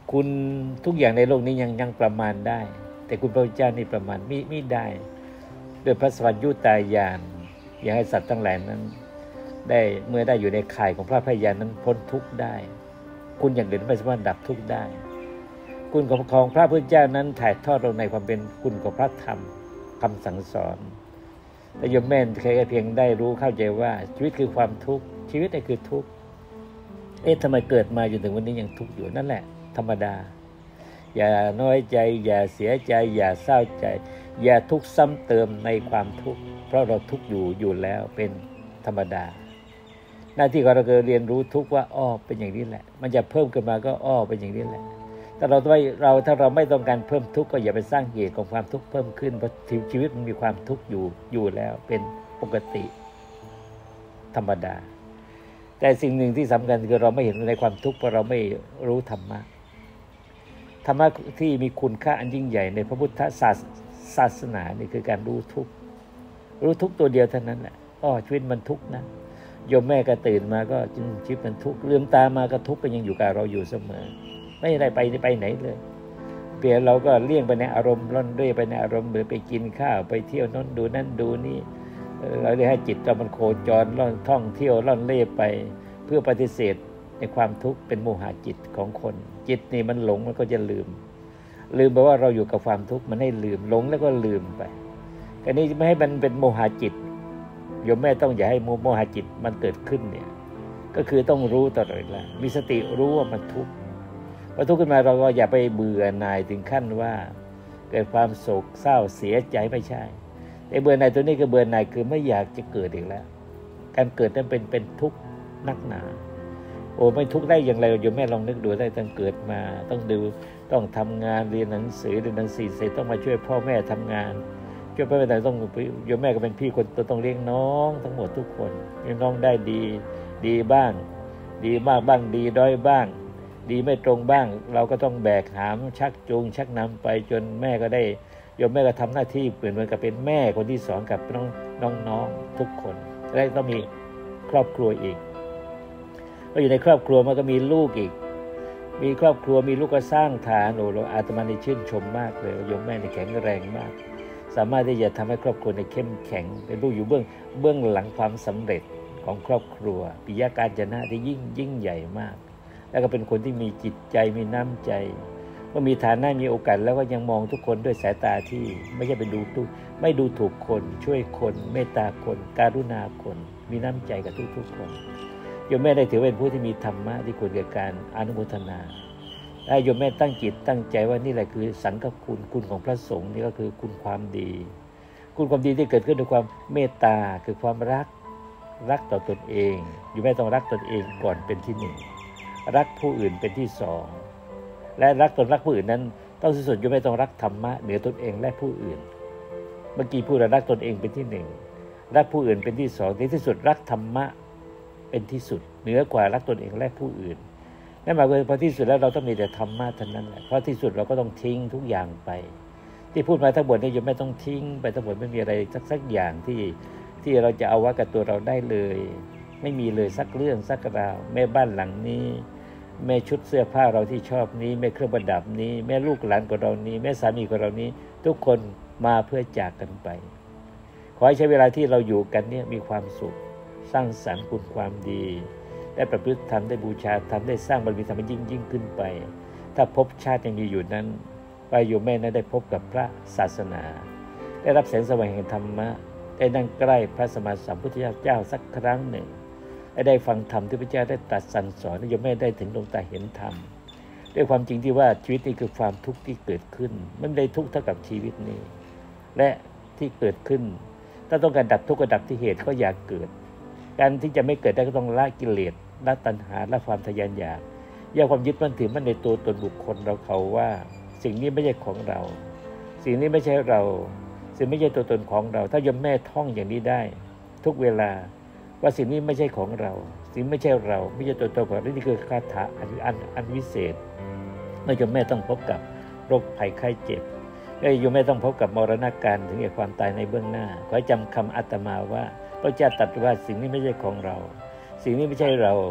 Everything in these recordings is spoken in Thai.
คุณทุกอย่างในโลกนี้ยังประมาณได้แต่คุณพระพุทธเจ้านี่ประมาณไม่ได้ด้วยพระสัพพัญญุตญาณอยากให้สัตว์ทั้งหลายนั้นได้เมื่อได้อยู่ในข่ายของพระพยานนั้นพ้นทุกข์ได้คุณอย่างอื่นไม่สามารถดับทุกข์ได้คุณของพระพุทธเจ้านั้นถ่ายทอดลงในความเป็นคุณของพระธรรมคำสั่งสอนแต่โยมแม่แค่เพียงได้รู้เข้าใจว่าชีวิตคือความทุกข์ชีวิตนี่คือทุกข์ทำไมเกิดมาจนถึงวันนี้ยังทุกข์อยู่นั่นแหละธรรมดาอย่าน้อยใจอย่าเสียใจอย่าเศร้าใจอย่าทุกข์ซ้ำเติมในความทุกข์เพราะเราทุกข์อยู่แล้วเป็นธรรมดาหน้าที่ของเราคือเรียนรู้ทุกข์ว่าเป็นอย่างนี้แหละมันจะเพิ่มขึ้นมาก็เป็นอย่างนี้แหละถ้าเราไม่ต้องการเพิ่มทุกข์ก็อย่าไปสร้างเหตุของความทุกข์เพิ่มขึ้นเพราะชีวิตมันมีความทุกข์อยู่แล้วเป็นปกติธรรมดาแต่สิ่งหนึ่งที่สำคัญคือเราไม่เห็นในความทุกข์เพราะเราไม่รู้ธรรมะที่มีคุณค่าอันยิ่งใหญ่ในพระพุทธศาสนานี่คือการรู้ทุกข์ตัวเดียวเท่านั้นแหละชีวิตมันทุกข์นะโยมแม่ก็ตื่นมาก็ชีวิตมันทุกข์ลืมตามาก็ทุกข์ก็ยังอยู่กับเราอยู่เสมอไม่ได้ไปไหนเลยเปลี่ยนเราก็เลี่ยงไปในอารมณ์ล่อนเร่ไปในอารมณ์หรือไปกินข้าวไปเที่ยวนั่นดูนั่นดูนี่เราเลยให้จิตเรามันโคจรล่อนท่องเที่ยวล่อนเร่ไปเพื่อปฏิเสธในความทุกข์เป็นโมหะจิตของคนจิตนี่มันหลงมันก็จะลืมแปลว่าเราอยู่กับความทุกข์มันให้ลืมหลงแล้วก็ลืมไปแต่นี้ไม่ให้มันเป็นโมหะจิตโยมแม่ต้องอย่าให้โมหะจิตมันเกิดขึ้นเนี่ยก็คือต้องรู้ตลอดเวลามีสติรู้ว่ามันทุกข์พอทุกข์ขึ้นมาเราก็อย่าไปเบื่อหน่ายถึงขั้นว่าเกิดความโศกเศร้าเสียใจไม่ใช่ไอ้เบื่อหน่ายตัวนี้ก็เบื่อหน่ายคือไม่อยากจะเกิดอีกแล้วการเกิดนั้นเป็นทุกข์นักหนาไม่ทุกข์ได้อย่างไรโยมแม่ลองนึกดูได้ตั้งเกิดมาต้องทำงานเรียนหนังสือเสร็จต้องมาช่วยพ่อแม่ทำงานช่วยพ่อแม่แต่ต้องโยมแม่ก็เป็นพี่คนโตต้องเลี้ยงน้องทั้งหมดทุกคนเลี้ยงน้องได้ดีบ้างดีมากบ้างดีด้อยบ้างดีไม่ตรงบ้างเราก็ต้องแบกหามชักจูงชักนำไปจนแม่ก็ได้โยมแม่ก็ทำหน้าที่เหมือนกับเป็นแม่คนที่สอนกับน้องทุกคนและต้องมีครอบครัวอีกก็อยู่ในครอบครัวมันก็มีลูกอีกมีครอบครัวมีลูกก็สร้างฐานเราอาตมาในชื่นชมมากเลยโยมแม่ในแข็งแรงมากสามารถที่จะทำให้ครอบครัวในเข้มแข็งเป็นผู้อยู่เบื้องหลังความสำเร็จของครอบครัวปิยการจนะที่ยิ่งใหญ่มากแล้วก็เป็นคนที่มีจิตใจมีน้ำใจก็มีฐานะมีโอกาสแล้วก็ยังมองทุกคนด้วยสายตาที่ไม่ใช่ไปไม่ดูถูกคนช่วยคนเมตตาคนการุณาคนมีน้ำใจกับทุกคนโยมแม่ได้ถือเป็นผู้ที่มีธรรมะที่ควรแก่การอนุโมทนาถ้าโยมแม่ตั้งจิตตั้งใจว่านี่แหละคือสังฆคุณของพระสงฆ์นี่ก็คือคุณความดีคุณความดีที่เกิดขึ้นด้วยความเมตตาคือความรักต่อตนเองโยมแม่ต้องรักตนเองก่อนเป็นที่หนึ่งรักผู้อื่นเป็นที่สองและรักผู้อื่นนั้นต้องที่สุดโยมแม่ต้องรักธรรมะเหนือตนเองและผู้อื่นเมื่อกี้พูดรักตนเองเป็นที่หนึ่งรักผู้อื่นเป็นที่สองที่สุดรักธรรมะเป็นที่สุดเหนือกว่ารักตนเองและผู้อื่นนั่นหมายความว่าพอที่สุดแล้วเราต้องมีแต่ธรรมะเท่านั้นแหละเพราะที่สุดเราก็ต้องทิ้งทุกอย่างไปที่พูดมาทั้งหมดนี้โยมไม่ต้องทิ้งไปทั้งหมดไม่มีอะไรสักอย่างที่เราจะเอาไว้กับตัวเราได้เลยไม่มีเลยสักเรื่องสักราวแม่บ้านหลังนี้แม่ชุดเสื้อผ้าเราที่ชอบนี้แม่เครื่องประดับนี้แม่ลูกหลานของเรานี้แม่สามีของเรานี้ทุกคนมาเพื่อจากกันไปขอให้ใช้เวลาที่เราอยู่กันเนี่ยมีความสุขสร้างสรรค์คุณความดีได้ประพฤติธรรมได้บูชาธรรมได้สร้างบารมีธรรมยิ่งขึ้นไปถ้าภพชาติยังมีอยู่นั้นไปโยมแม่นั้นได้พบกับพระศาสนาได้รับแสงสว่างแห่งธรรมะได้นั่งใกล้พระสัมมาสัมพุทธเจ้าสักครั้งหนึ่งได้ฟังธรรมที่พระเจ้าได้ตรัสสั่งสอนโยมแม่ได้ถึงดวงตาเห็นธรรมด้วยความจริงที่ว่าชีวิตนี้คือความทุกข์ที่เกิดขึ้นไม่ได้ทุกข์เท่ากับชีวิตนี้และที่เกิดขึ้นถ้าต้องการดับทุกข์ก็ดับที่เหตุก็อยากเกิดการที่จะไม่เกิดได้ก็ต้องละกิเลสละตัณหาละความทะยานอยากอย่าความยึดมั่นถือมั่นในตัวตนบุคคลเราเขาว่าสิ่งนี้ไม่ใช่ของเราสิ่งนี้ไม่ใช่เราสิ่งไม่ใช่ตัวตนของเราถ้าโยมแม่ท่องอย่างนี้ได้ทุกเวลาว่าสิ่งนี้ไม่ใช่ของเราสิ่งไม่ใช่เราไม่ใช่ตัวตนของเรานี่คือคาถาอันวิเศษเมื่อโยมแม่ต้องพบกับโรคภัยไข้เจ็บโยมแม่ต้องพบกับมรณะการถึงแก่ความตายในเบื้องหน้าขอให้จำคำอาตมาว่าพระเจ้าตรัสว่าสิ่งนี้ไม่ใช่ของเราสิ่งนี้ไม่ใช่เรา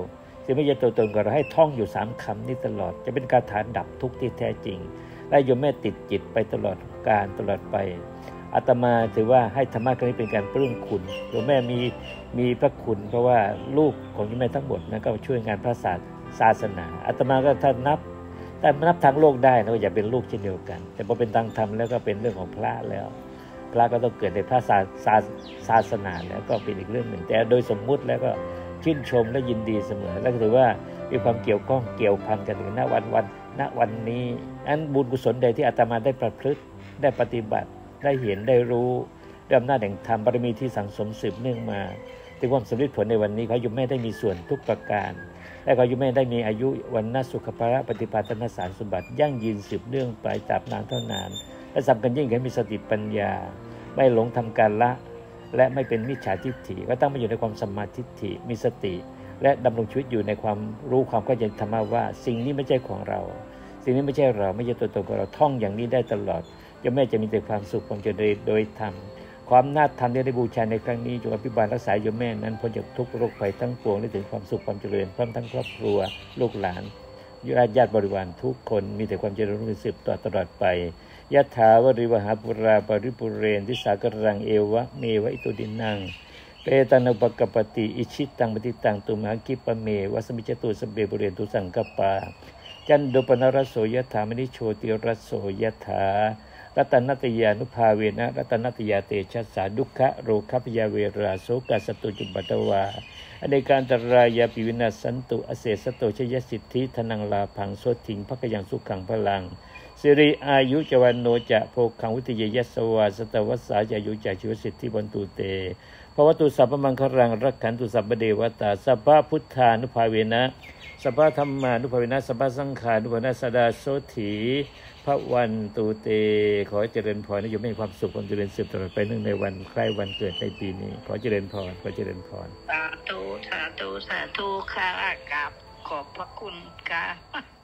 ที่ไม่ใช่ตัวตนของเราให้ท่องอยู่3 คำนี้ตลอดจะเป็นคาถาดับทุกข์ที่แท้จริงและโยมแม่ติดจิตไปตลอดกาลตลอดไปอาตมาถือว่าให้ธรรมะครั้งนี้เป็นการปลื้มคุณโยมแม่มีพระคุณเพราะว่าลูกของโยมแม่ทั้งหมดนั้นก็ช่วยงานพระศาสนาอาตมาก็ถ้านับทางโลกได้นะก็อย่าเป็นลูกเช่นเดียวกันแต่พอเป็นทางธรรมแล้วก็เป็นเรื่องของพระแล้วพระก็ต้องเกิดในพระศาสนาแล้วก็เป็นอีกเรื่องหนึ่งแต่โดยสมมุติแล้วก็ชื่นชมและยินดีเสมอและถือว่ามีความเกี่ยวข้องเกี่ยวพันกันถึงณวันนี้อันบุญกุศลใดที่อาตมาได้ประพฤติได้ปฏิบัติได้เห็นได้รู้ด้วยอำนาจแห่งธรรมบารมีที่สั่งสมสืบเนื่องมาถึงความสำเร็จผลในวันนี้ขอโยมแม่ได้มีส่วนทุกประการและขอโยมแม่ได้มีอายุวันนะสุขภะปฏิภาณสารสมบัติยั่งยืนสืบเนื่องไปตราบนานเท่านานและสำคัญยิ่งให้มีสติปัญญาไม่หลงทำการละและไม่เป็นมิจฉาทิฏฐิก็ตั้งมาอยู่ในความสัมมาทิฏฐิมีสติและดำรงชีวิตอยู่ในความรู้ความเข้าใจธรรมะว่าสิ่งนี้ไม่ใช่ของเราสิ่งนี้ไม่ใช่เราไม่ใช่ตัวตนของเราท่องอย่างนี้ได้ตลอดโยมแม่จะมีแต่ความสุขความเจริญโดยธรรมความน่าธรรมที่ได้บูชาในครั้งนี้จงอภิบาลรักษาโยมแม่นั้นพ้นจากทุกโรคภัยทั้งปวงและถึงความสุขความเจริญพร้อมทั้งครอบครัวลูกหลานญาติบริวารทุกคนมีแต่ความเจริญรุ่งเรืองสืบต่อตลอดไปยะถาวริวหาปุราปริปุเรนทิสากรังเอวะเมวะอิโตดินังเปตานุปกปติอิชิตังปฏิตังตุมหากิปะเมวะสมิจตุสเบบุเรนตุสังกปาจันโดปนรสโสยถามณิโชติรสโสยถารัตนัตยานุภาเวนะรัตนัตยาเตชัสสาดุขะโรคพยาเวราโสกัสตุจุปัตตวาอเนกาอันตรายาปิวินาสันตุอเสสโตชยสิทธิธนังลาภังโสถิงภคยังสุขังพลังสิริอายุจวันโนจะโภคังวิทยยัสสวาสตวัสสาจายุจะชีวสิทธิบรรตุเตภวตุสัพพมังคลังรักขันตุสัพพเดวตาสัพพพุทธานุภาเวนะสัพพธรรมานุภาเวนะสัพพสังฆานุภาเวนะสดาโสถีพระวันตุเตขอเจริญพรให้โยมมีความสุขความเจริญสืบตลอดไปเนื่องในวันใกล้วันเกิดในปีนี้ขอเจริญพรขอเจริญพรสาธุสาธุสาธุค่ะกับขอบพระคุณค่ะ